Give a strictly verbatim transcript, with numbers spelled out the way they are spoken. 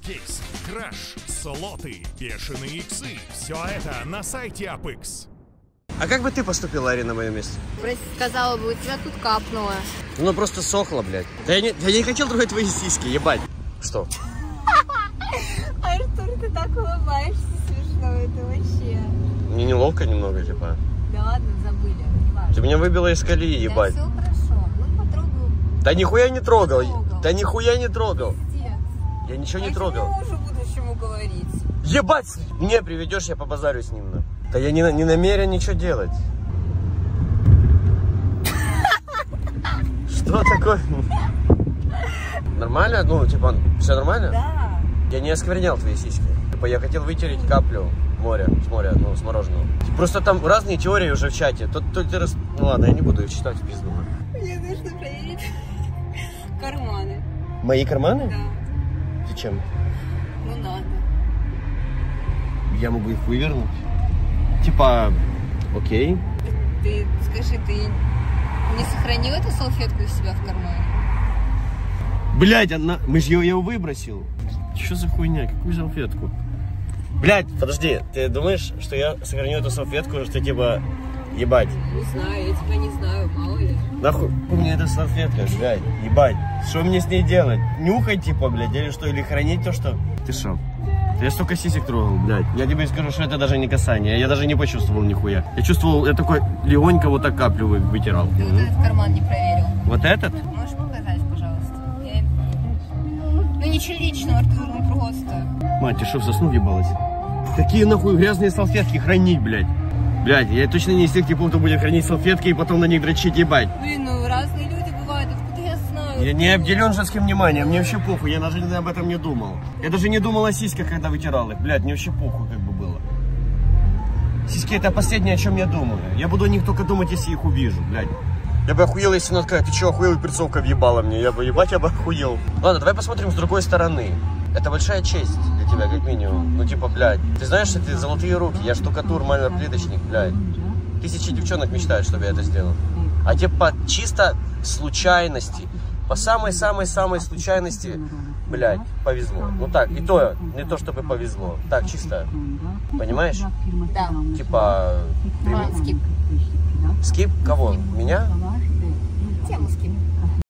Кейсы, краш, слоты, бешеные иксы. Все это на сайте Апекс. А как бы ты поступила, Ари, на моем месте? Сказала бы, у тебя тут капнуло. Ну просто сохло, блядь. Да я не, я не хотел трогать твои сиськи, ебать. Что? Артур, ты так улыбаешься смешно, это вообще. Мне неловко немного, типа. Да ладно, забыли, не важно. Ты меня выбила из колеи, ебать. Да все хорошо, ну потрогаю. Да нихуя не трогал. трогал. Да нихуя не трогал. Пиздец. Я ничего не а трогал. А мужу будущему говорить? Ебать! Мне приведешь, я побазарю с ним. Да я не, не намерен ничего делать. Что такое? Нормально? Ну, типа, все нормально? Да. Я не осквернял твои сиськи. Типа, я хотел вытереть каплю моря, с моря, ну, с мороженого. Просто там разные теории уже в чате. Тут, тут, раз... Ну ладно, я не буду их читать в пизду. Мне нужно проверить карманы. Мои карманы? Да. Зачем? Ну надо. Я могу их вывернуть. Типа, окей. Ты скажи, ты не сохранил эту салфетку у себя в кармане? Блядь, она... мы же ее, ее выбросил. Что за хуйня? Какую салфетку? Блядь, подожди, ты думаешь, что я сохраню эту салфетку, что типа, ебать? Не знаю, я тебя не знаю, мало ли. Нахуй, мне эта салфетка, блядь, ебать. Что мне с ней делать? Нюхать, типа, блядь, или что? Или хранить то, что? Ты шо? Я столько сисек трогал, блядь. Я тебе скажу, что это даже не касание. Я даже не почувствовал нихуя. Я чувствовал, я такой легонько вот так каплю вытирал. Ты вот этот карман не проверил. Вот этот? Можешь показать, пожалуйста? Я... Ну ничего личного, Артур, ну просто. Мать, ты что, в сосну въебалась? Какие нахуй грязные салфетки хранить, блядь? Блядь, я точно не из тех типов, кто будет хранить салфетки и потом на них дрочить, ебать. Блин, ну разные люди бывают, откуда я знаю? Я не обделен женским вниманием, мне вообще похуй, я даже об этом не думал. Я даже не думал о сиськах, когда вытирал их, блядь, мне вообще похуй как бы было. Сиськи это последнее, о чем я думаю. Я буду о них только думать, если их увижу, блядь. Я бы охуел, если она такая, ты че, охуел, и перцовка въебала мне, я бы, ебать, я бы охуел. Ладно, давай посмотрим с другой стороны. Это большая честь для тебя, как минимум. Ну, типа, блядь, ты знаешь, что ты золотые руки, я штукатур, маляр, плиточник, блядь. Тысячи девчонок мечтают, чтобы я это сделал. А тебе по чисто случайности, по самой-самой-самой случайности, блядь, повезло. Ну так, и то, не то, чтобы повезло. Так, чисто, понимаешь? Да. Типа... А, скип. Скип? Кого? Меня? Тему скип.